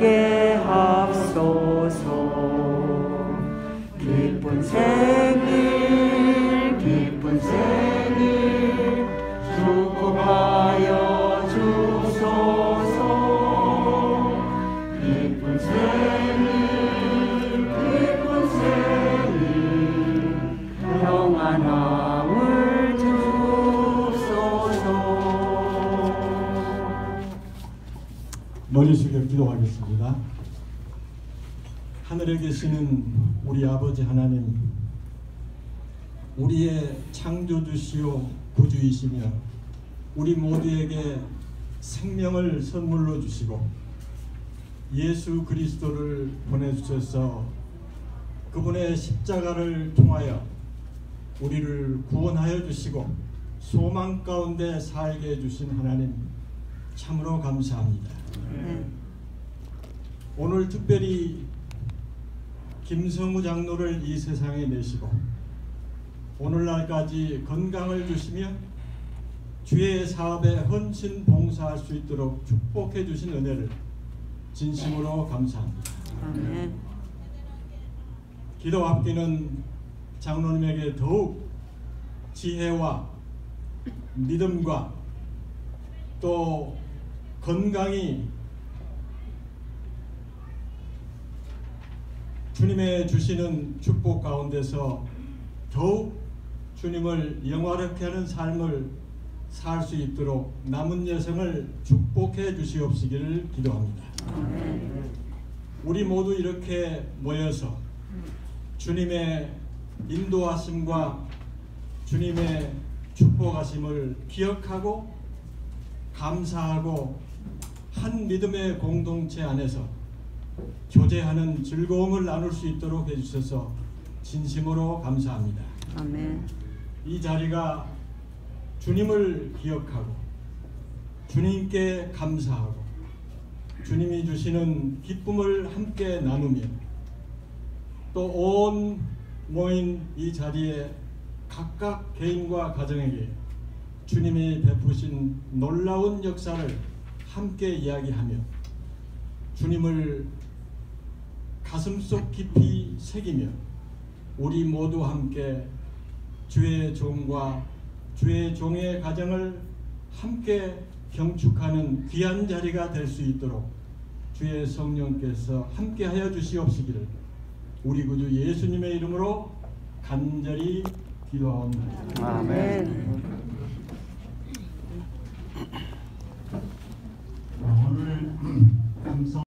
함께 합소서. 기쁜 생일 기쁜 생일 축복하여 주소서. 기쁜 생일 기쁜 생일 평안함을 주소서. 머리 숙여 기도하겠습니다. 하늘에 계시는 우리 아버지 하나님, 우리의 창조주시오 구주이시며 우리 모두에게 생명을 선물로 주시고 예수 그리스도를 보내주셔서 그분의 십자가를 통하여 우리를 구원하여 주시고 소망 가운데 살게 해주신 하나님, 참으로 감사합니다. 오늘 특별히 김성우 장로를 이 세상에 내시고 오늘날까지 건강을 주시며 주의 사업에 헌신 봉사할 수 있도록 축복해 주신 은혜를 진심으로 감사합니다. 아멘. 기도 앞뒤는 장로님에게 더욱 지혜와 믿음과 또 건강이 주님의 주시는 축복 가운데서 더욱 주님을 영화롭게 하는 삶을 살 수 있도록 남은 여생을 축복해 주시옵시기를 기도합니다. 우리 모두 이렇게 모여서 주님의 인도하심과 주님의 축복하심을 기억하고 감사하고 한 믿음의 공동체 안에서 교제하는 즐거움을 나눌 수 있도록 해주셔서 진심으로 감사합니다. 아멘. 이 자리가 주님을 기억하고 주님께 감사하고 주님이 주시는 기쁨을 함께 나누며 또 온 모인 이 자리에 각각 개인과 가정에게 주님이 베푸신 놀라운 역사를 함께 이야기하며 주님을 가슴속 깊이 새기며 우리 모두 함께 주의 종과 주의 종의 가정을 함께 경축하는 귀한 자리가 될 수 있도록 주의 성령께서 함께하여 주시옵시기를 우리 구주 예수님의 이름으로 간절히 기도합니다. 아멘.